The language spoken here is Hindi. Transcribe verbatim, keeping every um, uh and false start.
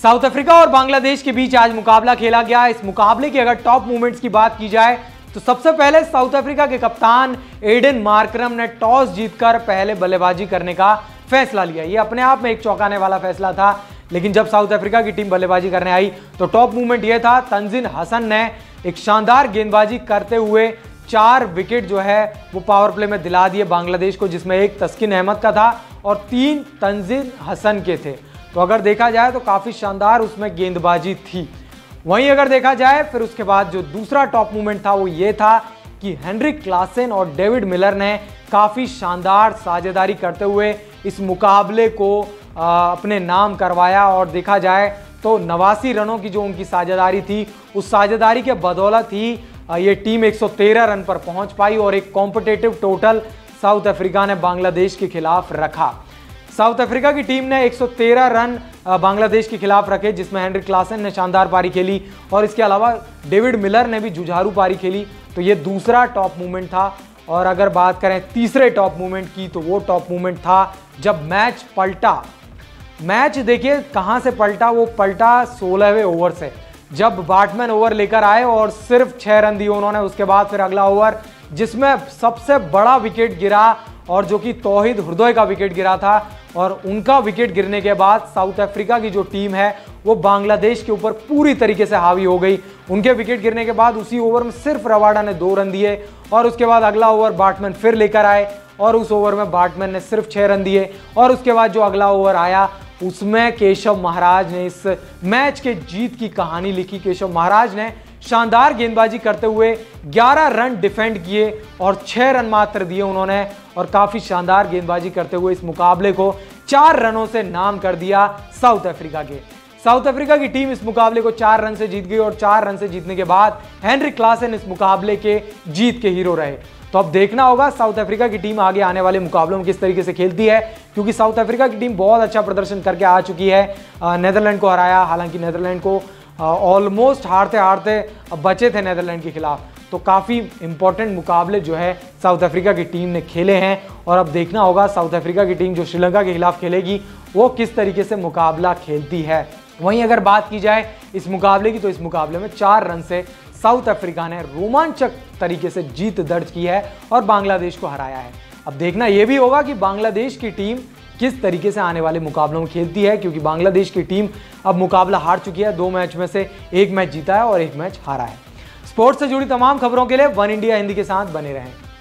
साउथ अफ्रीका और बांग्लादेश के बीच आज मुकाबला खेला गया। इस मुकाबले की अगर टॉप मूवमेंट्स की बात की जाए तो सबसे पहले साउथ अफ्रीका के कप्तान एडन मार्करम ने टॉस जीतकर पहले बल्लेबाजी करने का फैसला लिया। ये अपने आप में एक चौंकाने वाला फैसला था, लेकिन जब साउथ अफ्रीका की टीम बल्लेबाजी करने आई तो टॉप मूवमेंट यह था, तंजीन हसन ने एक शानदार गेंदबाजी करते हुए चार विकेट जो है वो पावर प्ले में दिला दिए बांग्लादेश को, जिसमें एक तस्किन अहमद का था और तीन तंजीन हसन के थे। तो अगर देखा जाए तो काफी शानदार उसमें गेंदबाजी थी। वहीं अगर देखा जाए फिर उसके बाद जो दूसरा टॉप मूवमेंट था वो ये था कि हेनरिक क्लासन और डेविड मिलर ने काफी शानदार साझेदारी करते हुए इस मुकाबले को आ, अपने नाम करवाया। और देखा जाए तो नवासी रनों की जो उनकी साझेदारी थी, उस साझेदारी के बदौलत ही ये टीम एक सौ तेरह रन पर पहुंच पाई और एक कॉम्पिटिटिव टोटल साउथ अफ्रीका ने बांग्लादेश के खिलाफ रखा। साउथ अफ्रीका की टीम ने एक सौ तेरह रन बांग्लादेश के खिलाफ रखे, जिसमें हेनरिक क्लासन ने शानदार पारी खेली और इसके अलावा डेविड मिलर ने भी जुझारू पारी खेली। तो ये दूसरा टॉप मूवमेंट था। और अगर बात करें तीसरे टॉप मूवमेंट की तो वो टॉप मूवमेंट था जब मैच पलटा। मैच देखिए कहां से पलटा, वो पलटा सोलहवें ओवर से, जब बैट्समैन ओवर लेकर आए और सिर्फ छह रन दिए उन्होंने। उसके बाद फिर अगला ओवर जिसमें सबसे बड़ा विकेट गिरा और जो कि तौहीद हृदय का विकेट गिरा था, और उनका विकेट गिरने के बाद साउथ अफ्रीका की जो टीम है वो बांग्लादेश के ऊपर पूरी तरीके से हावी हो गई। उनके विकेट गिरने के बाद उसी ओवर में सिर्फ रवाडा ने दो रन दिए और उसके बाद अगला ओवर बैट्समैन फिर लेकर आए और उस ओवर में बैट्समैन ने सिर्फ छह रन दिए। और उसके बाद जो अगला ओवर आया उसमें केशव महाराज ने इस मैच के जीत की कहानी लिखी। केशव महाराज ने शानदार गेंदबाजी करते हुए ग्यारह रन डिफेंड किए और छह रन मात्र दिए उन्होंने, और काफी शानदार गेंदबाजी करते हुए इस मुकाबले को चार रनों से नाम कर दिया साउथ अफ्रीका के। साउथ अफ्रीका की टीम इस मुकाबले को चार रन से जीत गई और चार रन से जीतने के बाद हेनरिक क्लासन इस मुकाबले के जीत के हीरो रहे। तो अब देखना होगा साउथ अफ्रीका की टीम आगे आने वाले मुकाबलों में किस तरीके से खेलती है, क्योंकि साउथ अफ्रीका की टीम बहुत अच्छा प्रदर्शन करके आ चुकी है। नेदरलैंड को हराया, हालांकि नेदरलैंड को ऑलमोस्ट हारते हारते बचे थे नेदरलैंड के खिलाफ। तो काफ़ी इंपॉर्टेंट मुकाबले जो है साउथ अफ्रीका की टीम ने खेले हैं और अब देखना होगा साउथ अफ्रीका की टीम जो श्रीलंका के खिलाफ खेलेगी वो किस तरीके से मुकाबला खेलती है। वहीं अगर बात की जाए इस मुकाबले की तो इस मुकाबले में चार रन से साउथ अफ्रीका ने रोमांचक तरीके से जीत दर्ज की है और बांग्लादेश को हराया है। अब देखना यह भी होगा कि बांग्लादेश की टीम किस तरीके से आने वाले मुकाबलों में खेलती है, क्योंकि बांग्लादेश की टीम अब मुकाबला हार चुकी है। दो मैच में से एक मैच जीता है और एक मैच हारा है। स्पोर्ट्स से जुड़ी तमाम खबरों के लिए वन इंडिया हिंदी के साथ बने रहें।